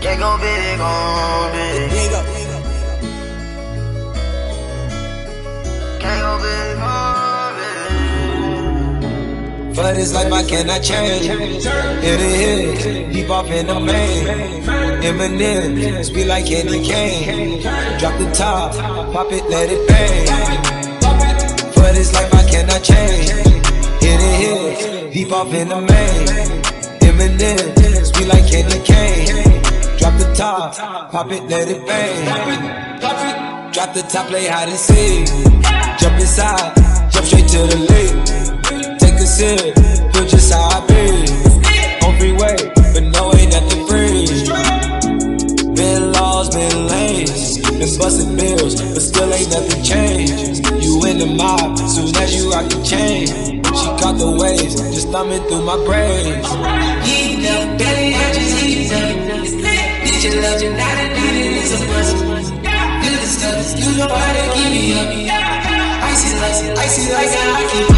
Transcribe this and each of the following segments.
Can't go big on big. Can't go big on big. For this life I cannot change. Hit it, deep off in the main. Eminem, speed like candy cane. Drop the top, pop it, let it bang. For this life I cannot change. Hit it, deep off in the main. Eminem, speed like candy cane. Drop the top, pop it, let it bang. Drop the top, play hide and seek. Jump inside, jump straight to the lead. Take a sip, feel just how I be. On freeway, but no, ain't nothing free. Been lost, been lanes, been busting bills, but still ain't nothing changed. You in the mob, soon as you rock the chain. She caught the waves, just thumbing through my brains. Heat up, belly, I just heat up. Did you love you, not a need, it's a must. Do the stuff, you know how to keep me up. Icy like I keep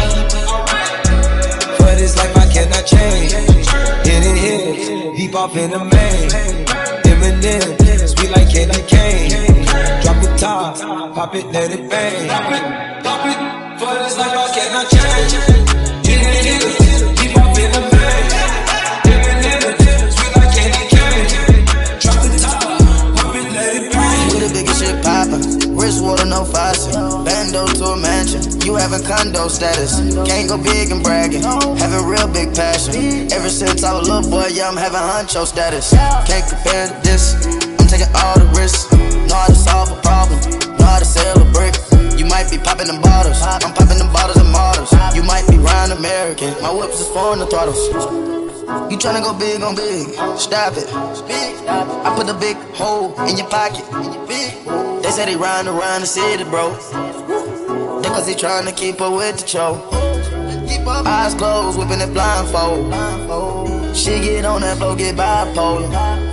up. For this life I cannot change. Hit it, deep off in the main. Eminem, sweet like candy cane. Drop the top, pop it, let it bang. Pop it, for this life I cannot change. Hit it, deep off in the main. Eminem, sweet like candy cane. Drop the top, pop it, let it bang. We the biggest shit poppin', wrist water, no faucet. Bando to a mansion, you having condo status. Can't go big and bragging, having real big passion. Ever since I was a little boy, yeah, I'm having honcho status. Can't compare to this, I'm taking all the risks. Know how to solve a problem, know how to sell a brick. You might be popping them bottles, I'm popping them bottles and models. You might be round American, my whips is foreign the throttles. You tryna go big on big, stop it. I put a big hole in your pocket. They say they ride around the city, bro. They cause they tryna keep up with the show. Eyes closed, whipping it blindfold. She get on that floor, get bipolar.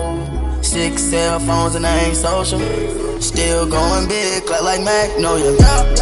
6 cell phones and I ain't social. Still going big, clap like Magnolia.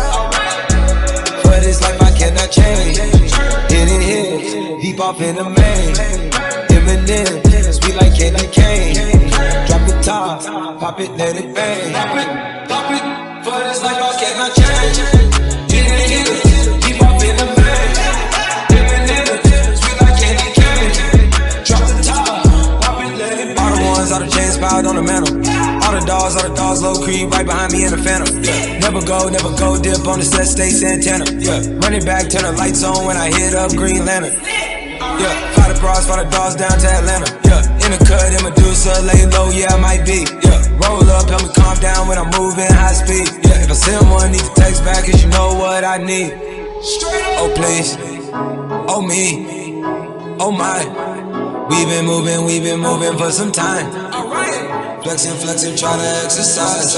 For this life I cannot change. Hit it, deep off in the main. Eminem, sweet like candy cane. Drop the top, pop it, let it bang. Pop it, for this life I cannot change. Hit it, deep off in the main. Eminem, sweet like candy cane. Drop the top, pop it, let it bang. All the ones, all the chains piled on the mantle. All the dogs, low creep right behind me in the phantom. Yeah. Never go, dip on the set, stay Santana. Yeah. Run it back, turn the lights on when I hit up Green Lantern. Yeah, fly the bras, fly the dogs down to Atlanta. Yeah, in the cut, in Medusa, lay low, yeah, I might be. Yeah, roll up, help me calm down when I'm moving high speed. Yeah, if I send one, need to text back, cause you know what I need. Oh please, oh me, oh my. We've been moving for some time. Flexing, try to exercise.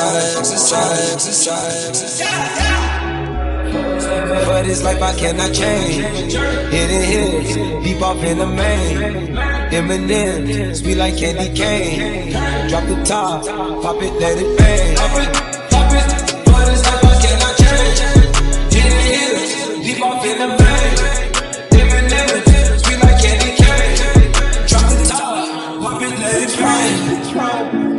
For this life I cannot change. Hit it, deep off in the main. Eminem, sweet like candy cane. Drop the top, pop it, let it bang. Pop it, for this life I cannot change. Hit it, deep off in the main. Eminem, sweet like candy cane. Drop the top, pop it, let it bang.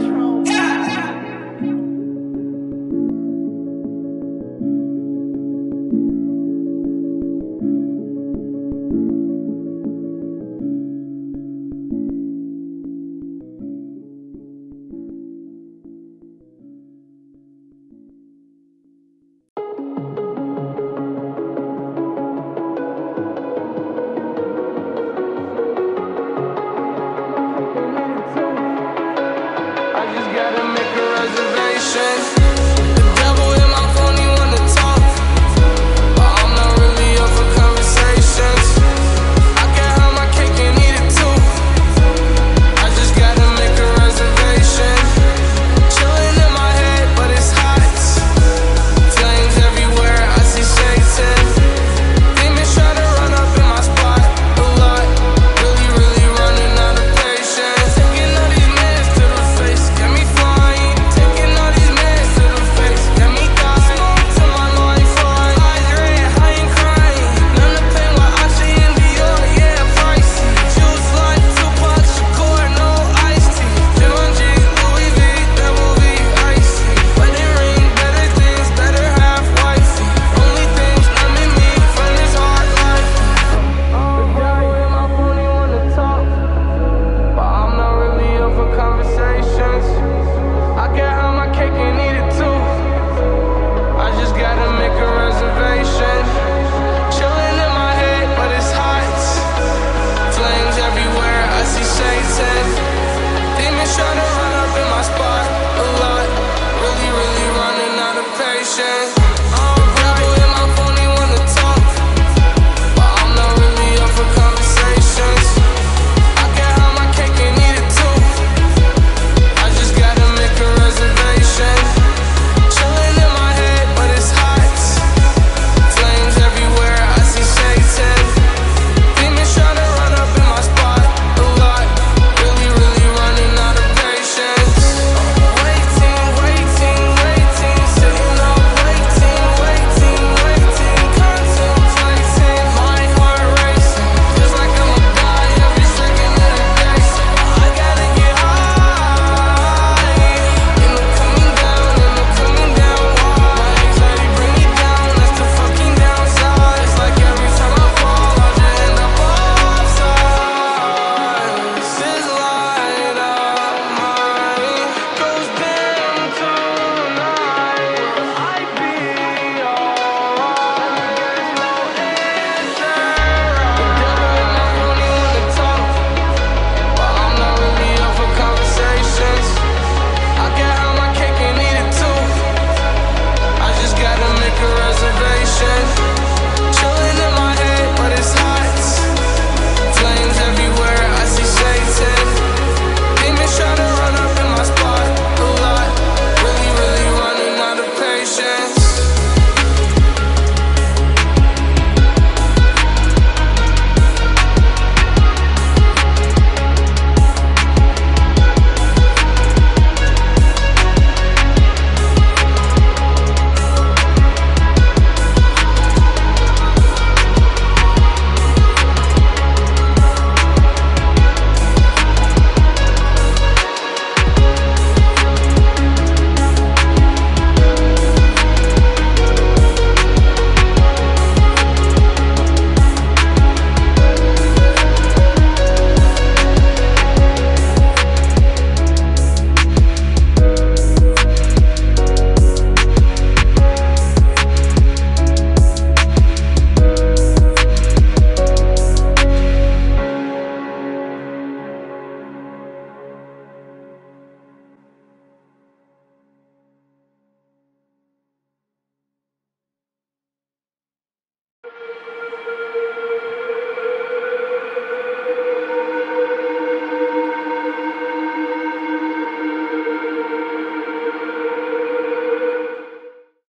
Gotta make a reservation.